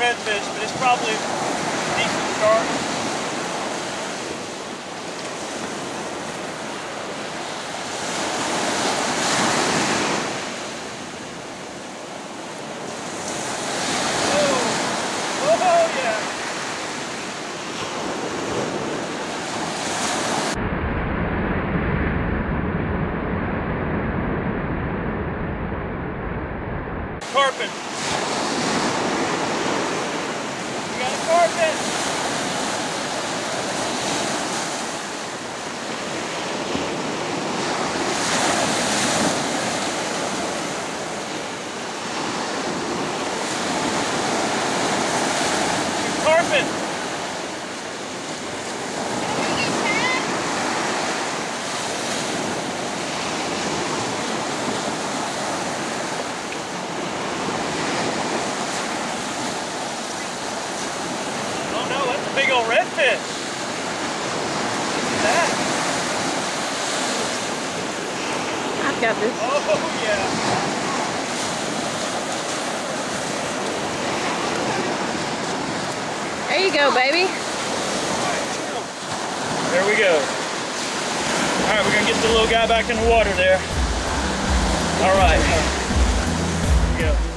redfish, but it's probably a decent start. Carpet. We got a carpet. Carpet. Big old redfish. Look at that. I've got this. Oh yeah. There you go, baby. There we go. All right, we're gonna get the little guy back in the water there. All right. Here we go.